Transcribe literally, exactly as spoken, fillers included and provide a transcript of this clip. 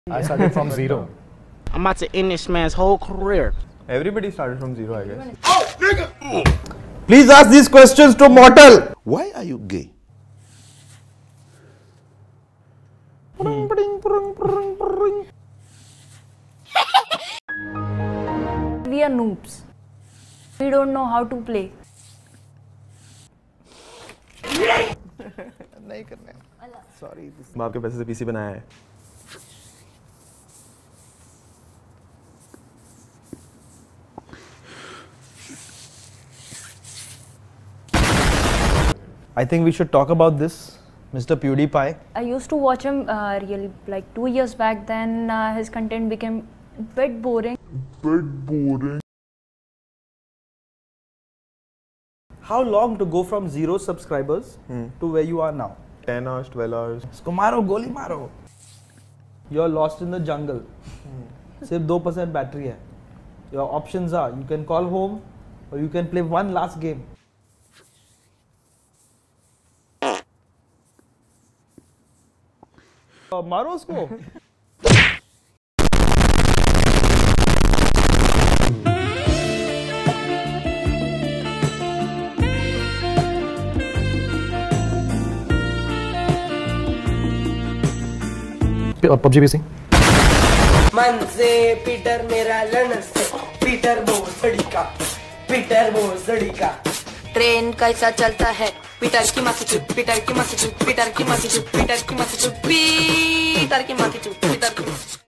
I started from zero. I'm about to end this man's whole career. Everybody started from zero, I guess. Oh, nigga! Please ask these questions to Mortal. Why are you gay? We are noobs. We don't know how to play. नहीं करना है. Sorry. बाप के पैसे से PC बनाया है. I think we should talk about this, Mister PewDiePie. I used to watch him uh, really like two years back. Then uh, his content became a bit boring. Bit boring. How long to go from zero subscribers Hmm. to where you are now? ten hours, twelve hours. Isko maro, goli maro. You're lost in the jungle. सिर्फ two percent battery है. Your options are you can call home or you can play one last game. Uh, मारो उसको. PUBG PC. मन से Peter मेरा लड़न से Peter भोसड़ी का पीटर भोसड़ी का ट्रेन कैसा चलता है पीटर की मासी चुप पीटर की मासी चुप पीटर की मासी चुप पीटर की मासी चुप पीटर की मासी चुप पीटर की